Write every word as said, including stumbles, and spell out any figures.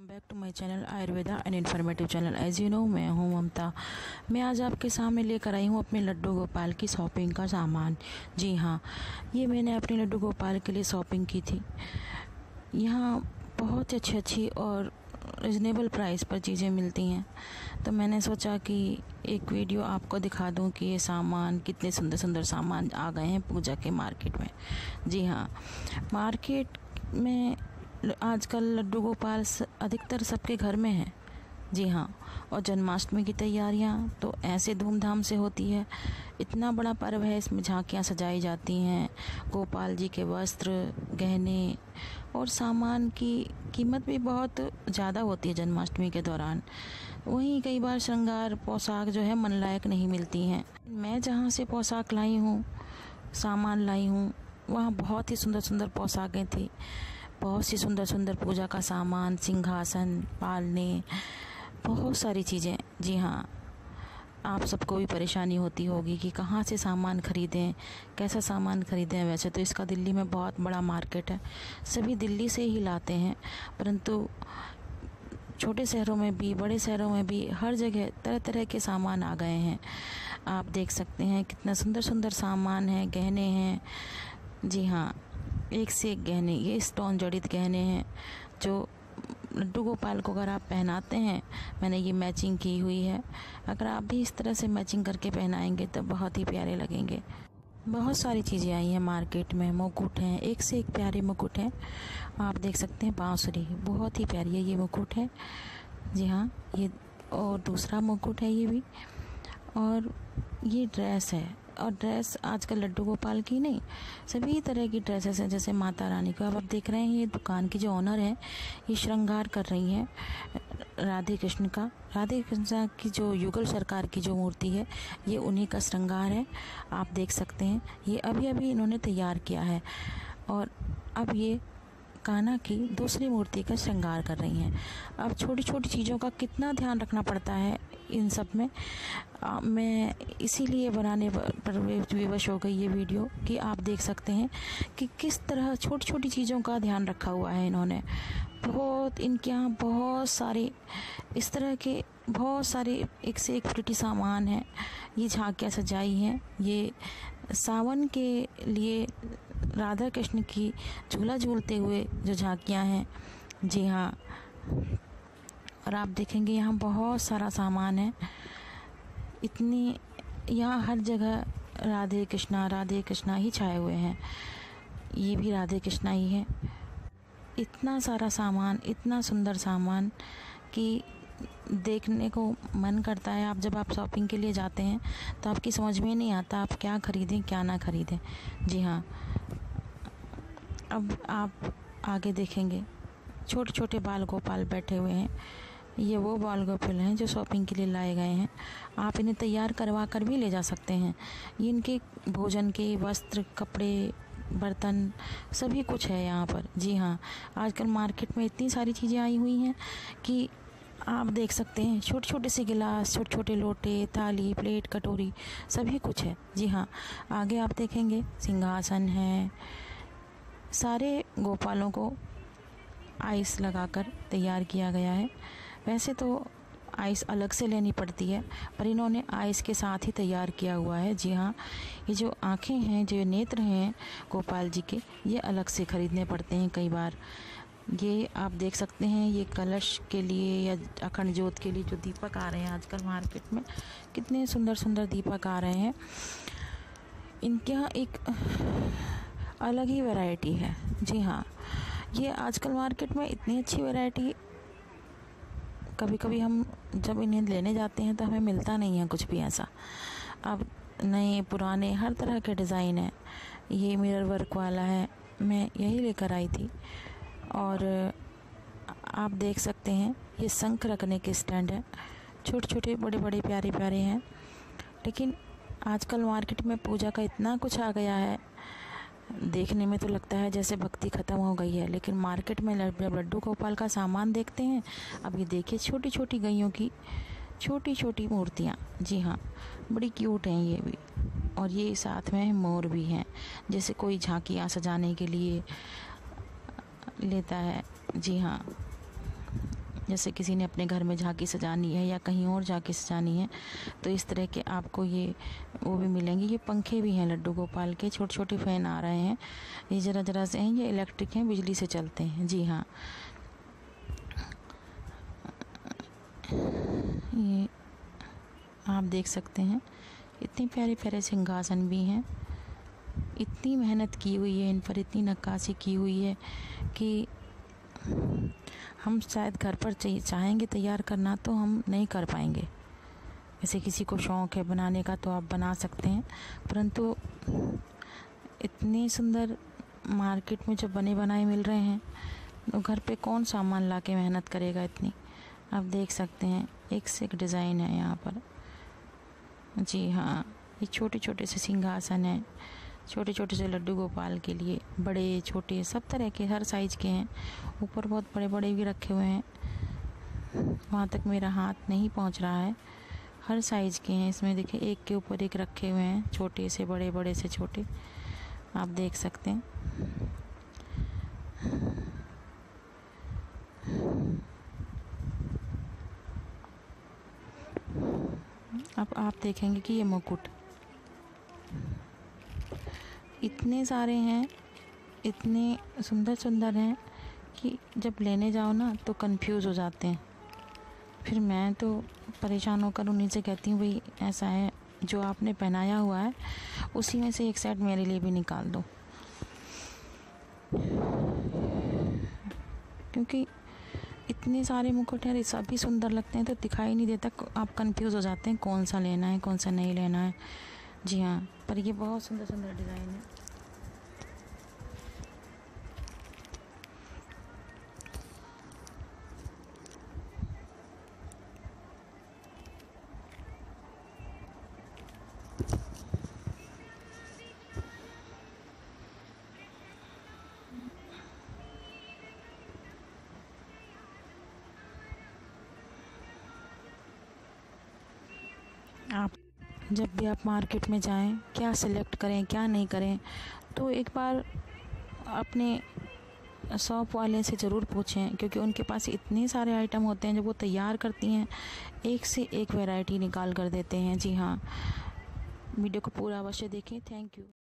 Welcome back to my channel Ayurveda and informative channel. As you know मैं हूं ममता। मैं आज आपके सामने लेकर आई हूं अपने लड्डू गोपाल की शॉपिंग का सामान। जी हाँ, ये मैंने अपने लड्डू गोपाल के लिए शॉपिंग की थी। यहाँ बहुत अच्छी अच्छी और रिजनेबल प्राइस पर चीज़ें मिलती हैं, तो मैंने सोचा कि एक वीडियो आपको दिखा दूं कि ये सामान कितने सुंदर सुंदर सामान आ गए हैं पूजा के मार्केट में। जी हाँ, मार्केट में आजकल लड्डू गोपाल अधिकतर सबके घर में है। जी हाँ, और जन्माष्टमी की तैयारियां तो ऐसे धूमधाम से होती है। इतना बड़ा पर्व है, इसमें झांकियां सजाई जाती हैं। गोपाल जी के वस्त्र, गहने और सामान की कीमत भी बहुत ज़्यादा होती है जन्माष्टमी के दौरान। वहीं कई बार श्रृंगार पोशाक जो है मन लायक नहीं मिलती हैं। मैं जहाँ से पोशाक लाई हूँ, सामान लाई हूँ, वहाँ बहुत ही सुंदर सुंदर पोशाकें थी। बहुत सी सुंदर सुंदर पूजा का सामान, सिंहासन, पालने, बहुत सारी चीज़ें। जी हाँ, आप सबको भी परेशानी होती होगी कि कहाँ से सामान ख़रीदें, कैसा सामान ख़रीदें। वैसे तो इसका दिल्ली में बहुत बड़ा मार्केट है, सभी दिल्ली से ही लाते हैं, परंतु छोटे शहरों में भी, बड़े शहरों में भी हर जगह तरह तरह के सामान आ गए हैं। आप देख सकते हैं कितना सुंदर सुंदर सामान है, गहने हैं। जी हाँ, एक से एक गहने, ये स्टोन जड़ित गहने हैं जो लड्डू गोपाल को अगर आप पहनाते हैं, मैंने ये मैचिंग की हुई है, अगर आप भी इस तरह से मैचिंग करके पहनाएंगे तो बहुत ही प्यारे लगेंगे। बहुत सारी चीज़ें आई हैं मार्केट में। मुकुट हैं, एक से एक प्यारे मुकुट हैं। आप देख सकते हैं बांसुरी बहुत ही प्यारी है, ये मुकुट है। जी हाँ, ये और दूसरा मुकुट है ये भी। और ये ड्रेस है, और ड्रेस आजकल लड्डू गोपाल की नहीं, सभी तरह की ड्रेसेस हैं। जैसे माता रानी को अब आप देख रहे हैं, ये दुकान की जो ऑनर है ये श्रृंगार कर रही हैं राधे कृष्ण का। राधे कृष्ण की जो युगल सरकार की जो मूर्ति है, ये उन्हीं का श्रृंगार है। आप देख सकते हैं, ये अभी अभी इन्होंने तैयार किया है, और अब ये कान्हा की दूसरी मूर्ति का श्रृंगार कर रही हैं। अब छोटी छोटी चीज़ों का कितना ध्यान रखना पड़ता है इन सब में। आ, मैं इसीलिए बनाने पर विवश हो गई ये वीडियो कि आप देख सकते हैं कि किस तरह छोटी छोटी चीज़ों का ध्यान रखा हुआ है इन्होंने। बहुत इनके यहाँ बहुत सारे इस तरह के बहुत सारे एक से एक प्रिटी सामान हैं। ये झांकियाँ सजाई हैं, ये सावन के लिए राधा कृष्ण की झूला झूलते हुए जो झांकियाँ हैं। जी हाँ, और आप देखेंगे यहाँ बहुत सारा सामान है। इतनी यहाँ हर जगह राधे कृष्णा राधे कृष्णा ही छाए हुए हैं। ये भी राधे कृष्णा ही है। इतना सारा सामान, इतना सुंदर सामान कि देखने को मन करता है। आप जब आप शॉपिंग के लिए जाते हैं तो आपकी समझ में नहीं आता आप क्या ख़रीदें क्या ना ख़रीदें। जी हाँ, अब आप आगे देखेंगे छोटे छोटे बाल गोपाल बैठे हुए हैं। ये वो बाल गोपाल हैं जो शॉपिंग के लिए लाए गए हैं। आप इन्हें तैयार करवा कर भी ले जा सकते हैं। ये इनके भोजन के वस्त्र, कपड़े, बर्तन सभी कुछ है यहाँ पर। जी हाँ, आजकल मार्केट में इतनी सारी चीज़ें आई हुई हैं कि आप देख सकते हैं छोटे छोटे से गिलास, छोटे छोटे लोटे, थाली, प्लेट, कटोरी सभी कुछ है। जी हाँ, आगे आप देखेंगे सिंहासन है। सारे गोपालों को आइस लगाकर तैयार किया गया है। वैसे तो आइस अलग से लेनी पड़ती है, पर इन्होंने आइस के साथ ही तैयार किया हुआ है। जी हाँ, ये जो आँखें हैं, जो नेत्र हैं गोपाल जी के, ये अलग से ख़रीदने पड़ते हैं कई बार। ये आप देख सकते हैं, ये कलश के लिए या अखंड ज्योत के लिए जो दीपक आ रहे हैं आजकल मार्केट में, कितने सुंदर सुंदर दीपक आ रहे हैं। इनके यहाँ एक अलग ही वैरायटी है। जी हाँ, ये आजकल मार्केट में इतनी अच्छी वैरायटी, कभी कभी हम जब इन्हें लेने जाते हैं तो हमें मिलता नहीं है कुछ भी ऐसा। अब नए पुराने हर तरह के डिज़ाइन है। ये मिरर वर्क वाला है, मैं यही लेकर आई थी। और आप देख सकते हैं ये शंख रखने के स्टैंड है। छोटे छोटे बड़े बड़े प्यारे प्यारे हैं। लेकिन आजकल मार्केट में पूजा का इतना कुछ आ गया है, देखने में तो लगता है जैसे भक्ति ख़त्म हो गई है। लेकिन मार्केट में जब लड्डू गोपाल का सामान देखते हैं, अब ये देखिए छोटी छोटी गैयों की छोटी छोटी मूर्तियाँ। जी हाँ, बड़ी क्यूट हैं ये भी। और ये साथ में मोर भी हैं, जैसे कोई झांकियाँ सजाने के लिए लेता है। जी हाँ, जैसे किसी ने अपने घर में झांकी सजानी है या कहीं और झांकी सजानी है तो इस तरह के आपको ये वो भी मिलेंगे। ये पंखे भी हैं लड्डू गोपाल के, छोटे छोटे फैन आ रहे हैं, ये ज़रा ज़रा से हैं, ये इलेक्ट्रिक हैं, बिजली से चलते हैं। जी हाँ, ये आप देख सकते हैं, इतने प्यारे प्यारे सिंहासन भी हैं। इतनी मेहनत की हुई है इन पर, इतनी नक्काशी की हुई है कि हम शायद घर पर चाहेंगे तैयार करना तो हम नहीं कर पाएंगे। जैसे किसी को शौक़ है बनाने का तो आप बना सकते हैं, परंतु इतने सुंदर मार्केट में जब बने बनाए मिल रहे हैं तो घर पे कौन सामान ला के मेहनत करेगा इतनी। आप देख सकते हैं एक से एक डिज़ाइन है यहाँ पर। जी हाँ, ये छोटे छोटे से सिंहासन हैं, छोटे छोटे से लड्डू गोपाल के लिए, बड़े छोटे सब तरह के, हर साइज़ के हैं। ऊपर बहुत बड़े बड़े भी रखे हुए हैं, वहाँ तक मेरा हाथ नहीं पहुँच रहा है। हर साइज़ के हैं इसमें, देखिए एक के ऊपर एक रखे हुए हैं, छोटे से बड़े, बड़े से छोटे, आप देख सकते हैं। अब आप देखेंगे कि ये मुकुट इतने सारे हैं, इतने सुंदर सुंदर हैं कि जब लेने जाओ ना तो कंफ्यूज हो जाते हैं। फिर मैं तो परेशान होकर उन्हीं से कहती हूँ, भाई ऐसा है जो आपने पहनाया हुआ है उसी में से एक सेट मेरे लिए भी निकाल दो, क्योंकि इतने सारे मुकुट हैं, सभी सुंदर लगते हैं तो दिखाई नहीं देता, आप कंफ्यूज हो जाते हैं कौन सा लेना है कौन सा नहीं लेना है। जी हाँ, पर ये बहुत सुंदर सुंदर डिज़ाइन है। आप जब भी आप मार्केट में जाएं, क्या सिलेक्ट करें क्या नहीं करें, तो एक बार अपने शॉप वाले से ज़रूर पूछें, क्योंकि उनके पास इतने सारे आइटम होते हैं जो वो तैयार करती हैं, एक से एक वैरायटी निकाल कर देते हैं। जी हाँ, वीडियो को पूरा अवश्य देखें। Thank you.